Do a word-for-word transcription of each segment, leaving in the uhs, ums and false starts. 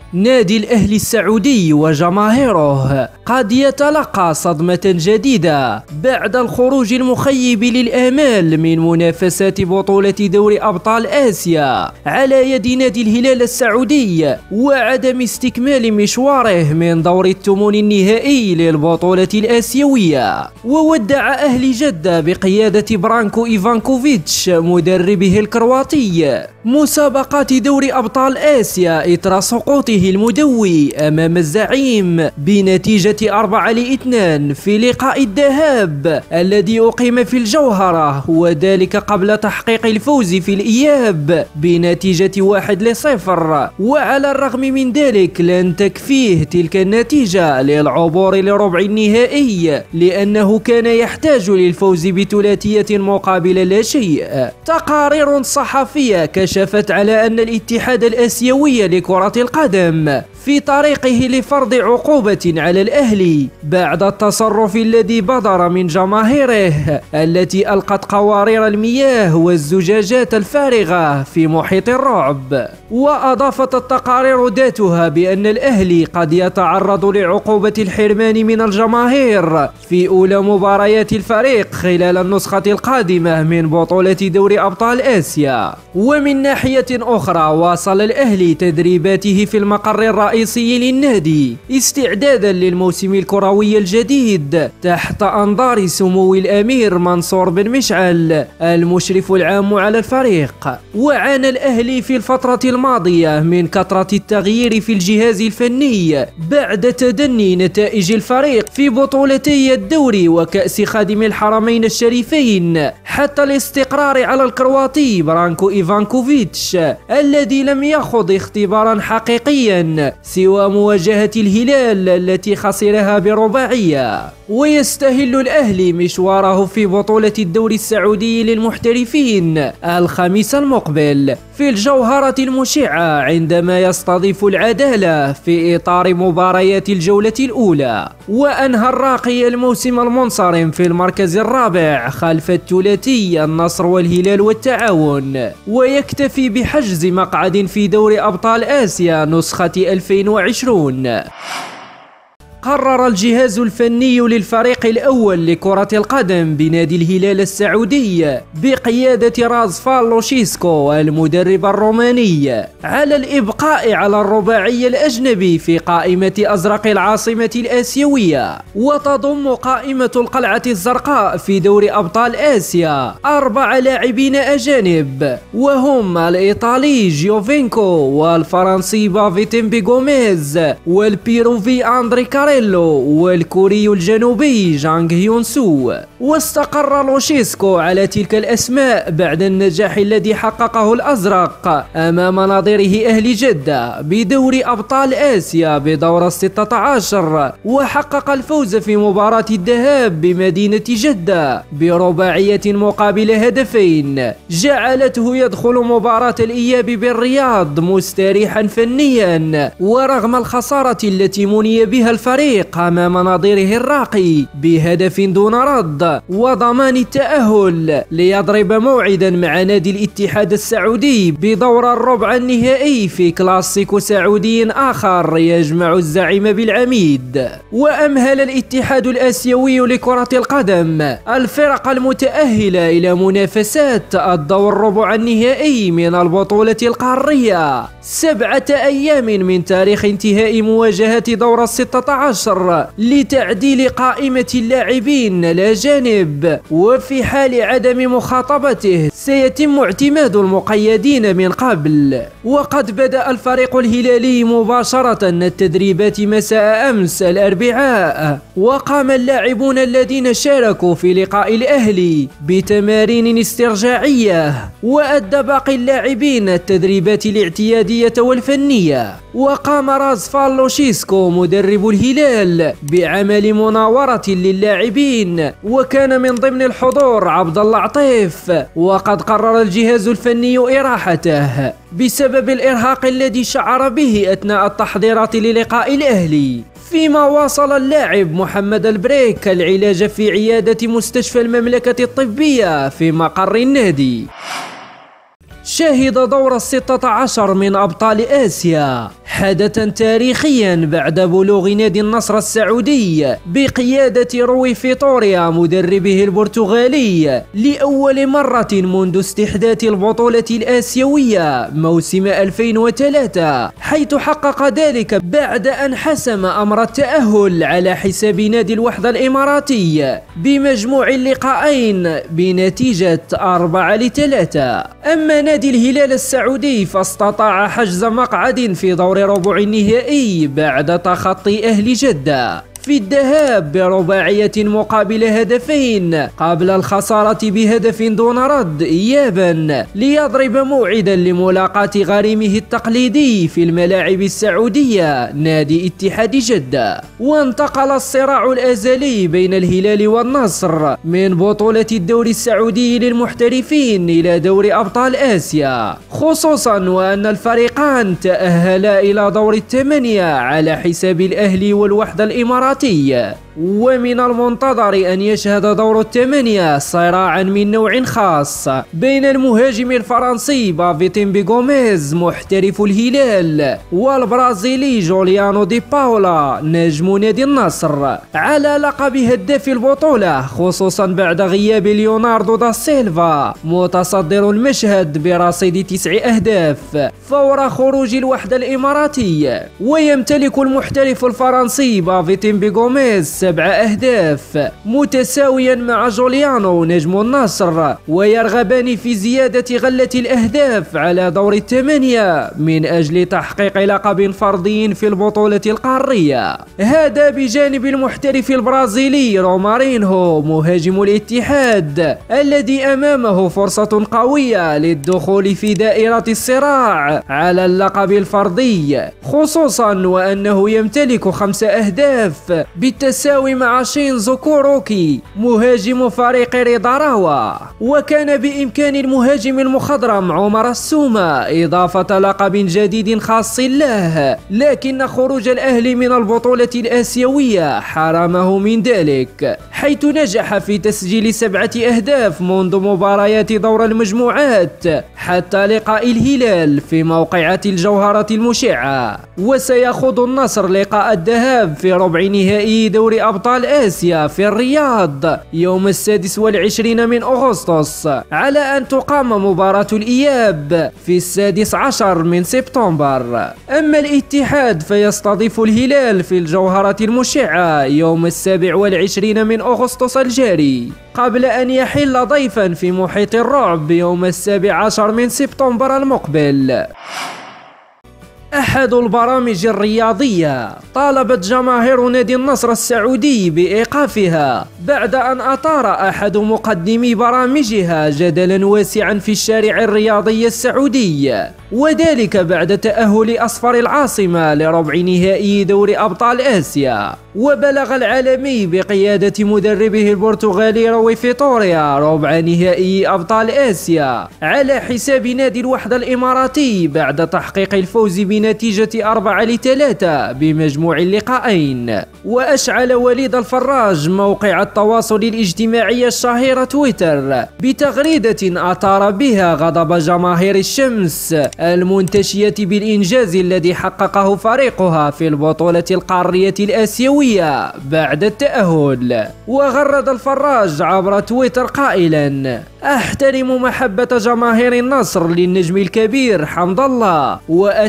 نادي الأهلي السعودي وجماهيره قد يتلقى صدمة جديدة بعد الخروج المخيب للآمال من منافسات بطولة دوري أبطال آسيا على يد نادي الهلال السعودي، وعدم استكمال مشواره من دور الثمن النهائي للبطولة الآسيوية. وودع أهلي جدة بقيادة برانكو إيفانكوفيتش مدربه الكرواتي مسابقات دوري أبطال آسيا إثر سقوطه المدوي أمام الزعيم بنتيجة أربعة لاثنين في لقاء الذهاب الذي أقيم في الجوهرة، وذلك قبل تحقيق الفوز في الإياب بنتيجة واحد لصفر. وعلى الرغم من ذلك لن تكفيه تلك النتيجة للعبور لربع النهائي، لأنه كان يحتاج للفوز بثلاثية مقابل لا شيء. تقارير صحفية كشفت على أن الاتحاد الآسيوي لكرة القدم في طريقه لفرض عقوبة على الأهلي بعد التصرف الذي بدر من جماهيره التي ألقت قوارير المياه والزجاجات الفارغة في محيط الرعب. وأضافت التقارير ذاتها بأن الأهلي قد يتعرض لعقوبة الحرمان من الجماهير في أولى مباريات الفريق خلال النسخة القادمة من بطولة دوري أبطال آسيا. ومن ناحية أخرى واصل الأهلي تدريباته في المقر الرئيسي للنادي استعدادا للموسم الكروي الجديد تحت أنظار سمو الأمير منصور بن مشعل المشرف العام على الفريق. وعانى الأهلي في الفترة الماضية من كثرة التغيير في الجهاز الفني بعد تدني نتائج الفريق في بطولتي الدوري وكأس خادم الحرمين الشريفين، حتى الاستقرار على الكرواتي برانكو إيفانكوفيتش الذي لم يخض اختبارا حقيقيا سوى مواجهة الهلال التي خسرها برباعية. ويستهل الأهلي مشواره في بطولة الدوري السعودي للمحترفين الخميس المقبل في الجوهرة المشعة عندما يستضيف العدالة في إطار مباريات الجولة الأولى. وأنهى الراقي الموسم المنصرم في المركز الرابع خلف الثلاثي النصر والهلال والتعاون، ويكتفي بحجز مقعد في دوري أبطال آسيا نسخة ألفين وعشرين. قرر الجهاز الفني للفريق الأول لكرة القدم بنادي الهلال السعودي بقيادة رازفال لوشيسكو المدرب الروماني على الإبقاء على الرباعي الأجنبي في قائمة أزرق العاصمة الآسيوية. وتضم قائمة القلعة الزرقاء في دوري أبطال آسيا أربع لاعبين أجانب، وهم الإيطالي جيوفينكو والفرنسي بافيتيمبي غوميز والبيروفي أندري كاريلو والكوري الجنوبي جانغ هيون سو. واستقر لوشيسكو على تلك الأسماء بعد النجاح الذي حققه الأزرق أمام نظيره أهل جدة بدوري أبطال آسيا بدور الستة عشر، وحقق الفوز في مباراة الذهاب بمدينة جدة برباعية مقابل هدفين جعلته يدخل مباراة الإياب بالرياض مستريحا فنيا، ورغم الخسارة التي مني بها الفريق أمام نظيره الراقي بهدف دون رد، وضمان التأهل ليضرب موعدا مع نادي الاتحاد السعودي بدور الربع النهائي في كلاسيكو سعودي آخر يجمع الزعيم بالعميد. وأمهل الاتحاد الآسيوي لكرة القدم الفرق المتأهلة إلى منافسات الدور الربع النهائي من البطولة القارية سبعة أيام من تاريخ انتهاء مواجهة دور الستة عشر لتعديل قائمة اللاعبين الأجانب. وفي حال عدم مخاطبته سيتم اعتماد المقيدين من قبل. وقد بدأ الفريق الهلالي مباشرة التدريبات مساء أمس الأربعاء، وقام اللاعبون الذين شاركوا في لقاء الأهلي بتمارين استرجاعية، وأدى باقي اللاعبين التدريبات الاعتيادية والفنية. وقام رازفال لوشيسكو مدرب الهلال بعمل مناورة للاعبين، وكان من ضمن الحضور عبد الله عطيف. وقد قرر الجهاز الفني إراحته بسبب الإرهاق الذي شعر به أثناء التحضيرات للقاء الأهلي. فيما واصل اللاعب محمد البريك العلاج في عيادة مستشفى المملكة الطبية في مقر النادي. شهد دور الستة عشر من أبطال آسيا حدثا تاريخيا بعد بلوغ نادي النصر السعودي بقيادة روي فيتوريا مدربه البرتغالي لأول مرة منذ استحداث البطولة الآسيوية موسم ألفين وثلاثة، حيث حقق ذلك بعد أن حسم أمر التأهل على حساب نادي الوحدة الإماراتي بمجموع اللقاءين بنتيجة أربعة لثلاثة. أما نادي الهلال السعودي فاستطاع حجز مقعد في دور ربع النهائي بعد تخطي أهل جدة في الذهاب برباعية مقابل هدفين قبل الخسارة بهدف دون رد إيابا، ليضرب موعدا لملاقاة غريمه التقليدي في الملاعب السعودية نادي اتحاد جدة. وانتقل الصراع الأزلي بين الهلال والنصر من بطولة الدوري السعودي للمحترفين إلى دوري أبطال آسيا، خصوصا وأن الفريقان تأهلا إلى دور الثمانية على حساب الأهلي والوحدة الإماراتية. ومن المنتظر أن يشهد دور الثمانية صراعا من نوع خاص بين المهاجم الفرنسي بافيتيمبي غوميز محترف الهلال والبرازيلي جوليانو دي باولا نجم نادي النصر على لقب هداف البطولة، خصوصا بعد غياب ليوناردو دا سيلفا متصدر المشهد برصيد تسع أهداف فور خروج الوحدة الإماراتي. ويمتلك المحترف الفرنسي بافيتيمبي غوميز سبع أهداف متساويا مع جوليانو نجم النصر، ويرغبان في زيادة غلة الأهداف على دور الثمانية من أجل تحقيق لقب فردي في البطولة القارية. هذا بجانب المحترف البرازيلي رومارينهو مهاجم الاتحاد الذي أمامه فرصة قوية للدخول في دائرة الصراع على اللقب الفردي، خصوصا وأنه يمتلك خمس أهداف بالتساوي مع شينزو كوروكي مهاجم فريق ريداراوا. وكان بإمكان المهاجم المخضرم عمر السومة إضافة لقب جديد خاص له، لكن خروج الأهلي من البطولة الآسيوية حرمه من ذلك، حيث نجح في تسجيل سبعة أهداف منذ مباريات دور المجموعات حتى لقاء الهلال في موقعة الجوهرة المشعة. وسيخوض النصر لقاء الذهاب في ربع نهائي دوري أبطال آسيا في الرياض يوم السادس والعشرين من أغسطس، على أن تقام مباراة الإياب في السادس عشر من سبتمبر. أما الاتحاد فيستضيف الهلال في الجوهرة المشعة يوم السابع والعشرين من أغسطس الجاري، قبل أن يحل ضيفا في محيط الرعب يوم السابع عشر من سبتمبر المقبل. أحد البرامج الرياضية طالبت جماهير نادي النصر السعودي بإيقافها بعد أن أثار أحد مقدمي برامجها جدلا واسعا في الشارع الرياضي السعودي، وذلك بعد تأهل أصفر العاصمة لربع نهائي دوري أبطال آسيا. وبلغ العالمي بقيادة مدربه البرتغالي روي فيتوريا ربع نهائي أبطال آسيا على حساب نادي الوحدة الإماراتي بعد تحقيق الفوز بنتيجة أربعة لثلاثة بمجموع اللقاءين. وأشعل وليد الفراج موقع التواصل الاجتماعي الشهير تويتر بتغريدة أثار بها غضب جماهير الشمس المنتشية بالإنجاز الذي حققه فريقها في البطولة القارية الآسيوية بعد التأهل. وغرد الفراج عبر تويتر قائلا: أحترم محبة جماهير النصر للنجم الكبير حمد الله،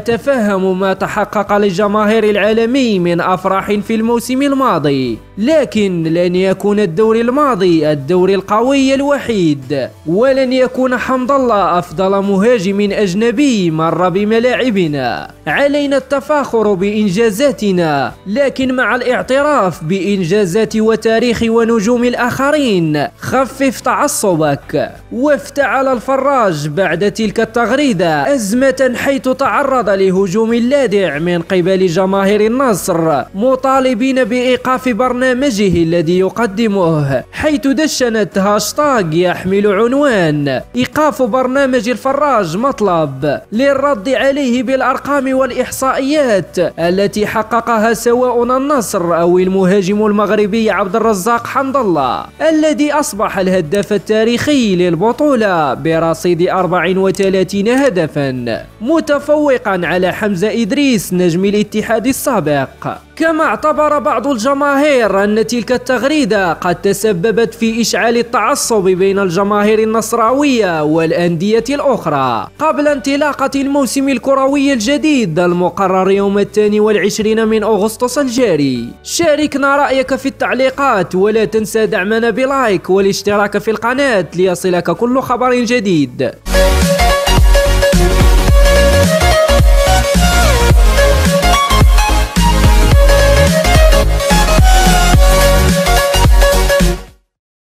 وأتفهم ما تحقق للجماهير العالمي من أفراح في الموسم الماضي، لكن لن يكون الدوري الماضي الدوري القوي الوحيد، ولن يكون حمد الله أفضل مهاجم أجنبي مر بملاعبنا. علينا التفاخر بإنجازاتنا، لكن مع الاعتراف بإنجازات وتاريخ ونجوم الآخرين خفف تعصبك. وافتعل الفراج بعد تلك التغريدة أزمة، حيث تعرض لهجوم لاذع من قبل جماهير النصر مطالبين بإيقاف برنامجه الذي يقدمه، حيث دشنت هاشتاغ يحمل عنوان إيقاف برنامج الفراج مطلب للرد عليه بالأرقام والإحصائيات التي حققها سواء النصر أو المهاجم المغربي عبد الرزاق حمد الله الذي أصبح الهداف التاريخي للبطولة برصيد أربع وثلاثين هدفا، متفوقا على حمزة إدريس نجم الاتحاد السابق. كما اعتبر بعض الجماهير أن تلك التغريدة قد تسببت في إشعال التعصب بين الجماهير النصراوية والأندية الأخرى قبل انطلاقة الموسم الكروي الجديد المقرر يوم الثاني والعشرين من أغسطس الجاري. شاركنا رأيك في التعليقات، ولا تنسى دعمنا بلايك والاشتراك في القناة ليصلك كل خبر جديد.